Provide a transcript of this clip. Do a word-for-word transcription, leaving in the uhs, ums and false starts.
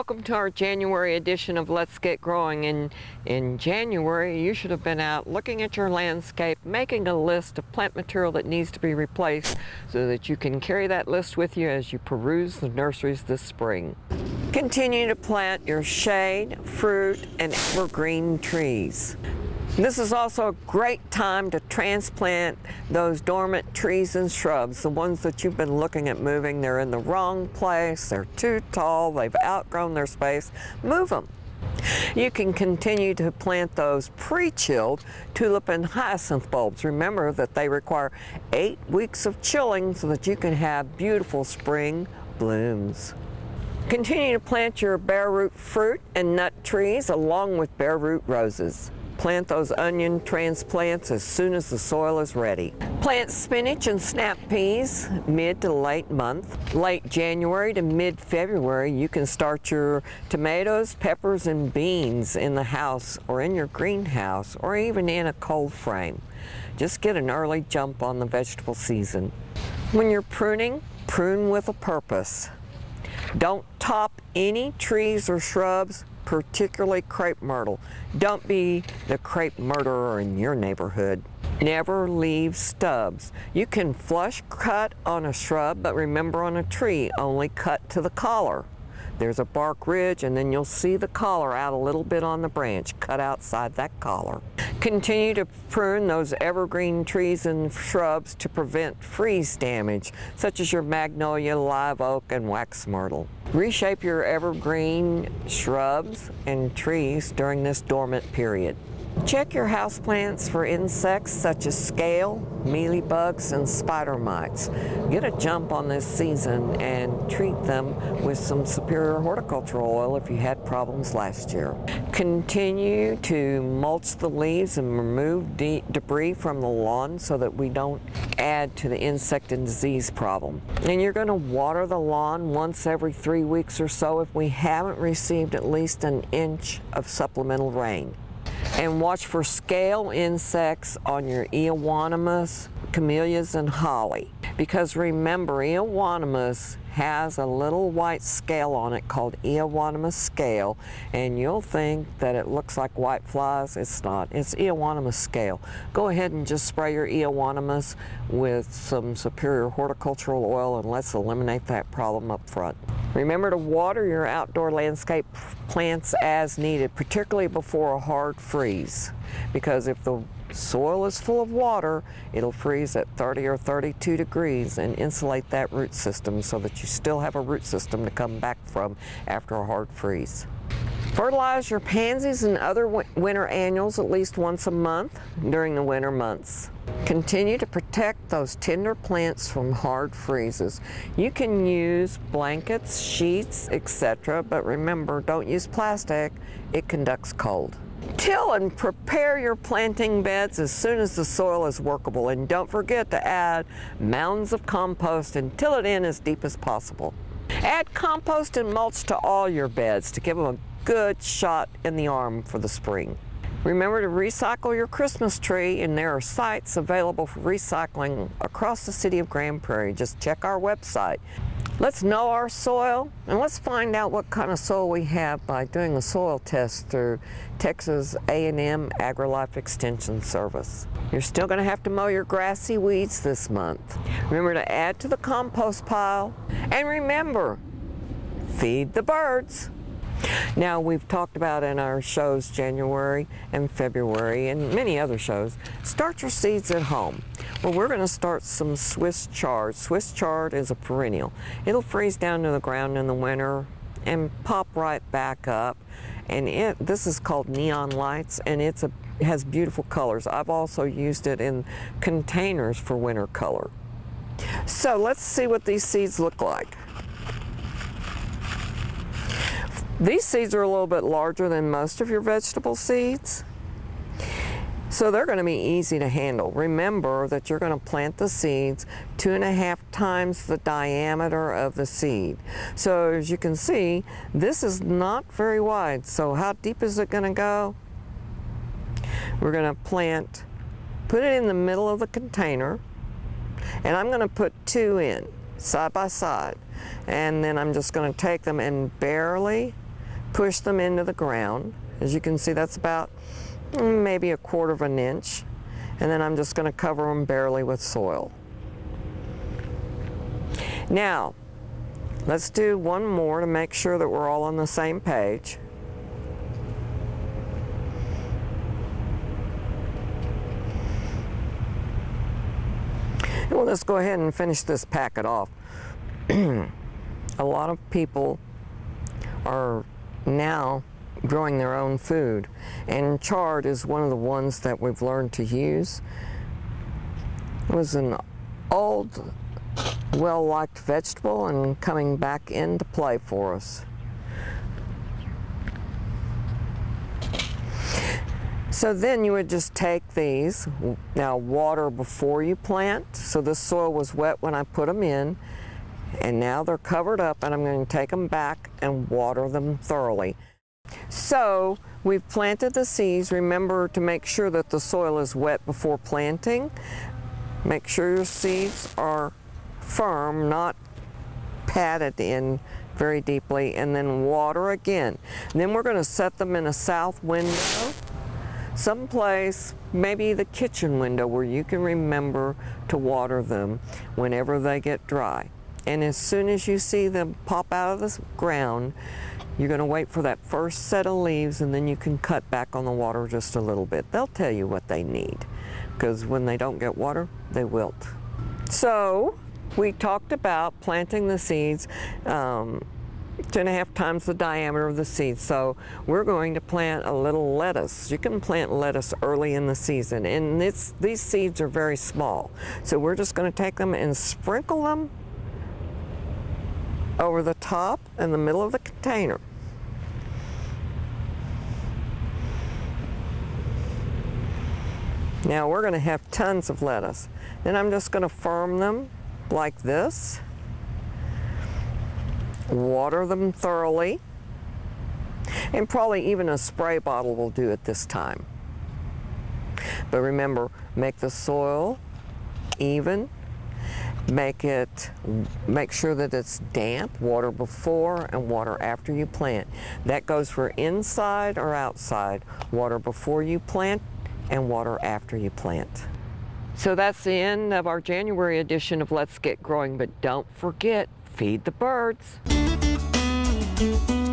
Welcome to our January edition of Let's Get Growing. In, in January, you should have been out looking at your landscape, making a list of plant material that needs to be replaced so that you can carry that list with you as you peruse the nurseries this spring. Continue to plant your shade, fruit, and evergreen trees. This is also a great time to transplant those dormant trees and shrubs, the ones that you've been looking at moving. They're in the wrong place, they're too tall, they've outgrown their space. Move them. You can continue to plant those pre-chilled tulip and hyacinth bulbs. Remember that they require eight weeks of chilling so that you can have beautiful spring blooms. Continue to plant your bare root fruit and nut trees along with bare root roses. Plant those onion transplants as soon as the soil is ready. Plant spinach and snap peas mid to late month. Late January to mid-February, you can start your tomatoes, peppers, and beans in the house or in your greenhouse or even in a cold frame. Just get an early jump on the vegetable season. When you're pruning, prune with a purpose. Don't top any trees or shrubs, particularly crepe myrtle. Don't be the crepe murderer in your neighborhood. Never leave stubs. You can flush cut on a shrub, but remember on a tree, only cut to the collar. There's a bark ridge and then you'll see the collar out a little bit on the branch. Cut outside that collar. Continue to prune those evergreen trees and shrubs to prevent freeze damage, such as your magnolia, live oak, and wax myrtle. Reshape your evergreen shrubs and trees during this dormant period. Check your houseplants for insects such as scale, mealybugs, and spider mites. Get a jump on this season and treat them with some Superior Horticultural Oil if you had problems last year. Continue to mulch the leaves and remove de debris from the lawn so that we don't add to the insect and disease problem. And you're going to water the lawn once every three weeks or so if we haven't received at least an inch of supplemental rain. And watch for scale insects on your Euonymus, camellias, and holly. Because remember, Euonymus has a little white scale on it called Euonymus scale, and you'll think that it looks like white flies. It's not. It's Euonymus scale. Go ahead and just spray your Euonymus with some Superior Horticultural Oil and let's eliminate that problem up front. Remember to water your outdoor landscape plants as needed, particularly before a hard freeze, because if the soil is full of water, it'll freeze at thirty or thirty-two degrees and insulate that root system so that you still have a root system to come back from after a hard freeze. Fertilize your pansies and other winter annuals at least once a month during the winter months. Continue to protect those tender plants from hard freezes. You can use blankets, sheets, et cetera, but remember, don't use plastic. It conducts cold. Till and prepare your planting beds as soon as the soil is workable, and don't forget to add mounds of compost and till it in as deep as possible. Add compost and mulch to all your beds to give them a good shot in the arm for the spring. Remember to recycle your Christmas tree, and there are sites available for recycling across the city of Grand Prairie. Just check our website. Let's know our soil, and let's find out what kind of soil we have by doing a soil test through Texas A and M AgriLife Extension Service. You're still going to have to mow your grassy weeds this month. Remember to add to the compost pile, and remember, feed the birds. Now, we've talked about in our shows January and February and many other shows, start your seeds at home. Well, we're going to start some Swiss chard. Swiss chard is a perennial. It'll freeze down to the ground in the winter and pop right back up. And it, this is called Neon Lights, and it's a, it has beautiful colors. I've also used it in containers for winter color. So let's see what these seeds look like. These seeds are a little bit larger than most of your vegetable seeds, so they're going to be easy to handle. Remember that you're going to plant the seeds two and a half times the diameter of the seed. So as you can see, this is not very wide. So how deep is it going to go? We're going to plant, put it in the middle of the container, and I'm going to put two in side by side. And then I'm just going to take them and barely push them into the ground. As you can see, that's about maybe a quarter of an inch. And then I'm just going to cover them barely with soil. Now, let's do one more to make sure that we're all on the same page. And we'll just go ahead and finish this packet off. A lot of people are now growing their own food, and chard is one of the ones that we've learned to use. It was an old, well-liked vegetable and coming back into play for us. So then you would just take these, now water before you plant. So this soil was wet when I put them in, and now they're covered up, and I'm going to take them back and water them thoroughly. So we've planted the seeds. Remember to make sure that the soil is wet before planting. Make sure your seeds are firm, not padded in very deeply, and then water again. And then we're going to set them in a south window, someplace, maybe the kitchen window, where you can remember to water them whenever they get dry. And as soon as you see them pop out of the ground, you're going to wait for that first set of leaves, and then you can cut back on the water just a little bit. They'll tell you what they need, because when they don't get water, they wilt. So we talked about planting the seeds um, two and a half times the diameter of the seeds. So we're going to plant a little lettuce. You can plant lettuce early in the season, and it's, these seeds are very small. So we're just going to take them and sprinkle them over the top and the middle of the container. Now we're going to have tons of lettuce. Then I'm just going to firm them like this, water them thoroughly, and probably even a spray bottle will do it this time. But remember, make the soil even. Make it, make sure that it's damp, water before and water after you plant. That goes for inside or outside. Water before you plant and water after you plant. So that's the end of our January edition of Let's Get Growing, but don't forget, feed the birds.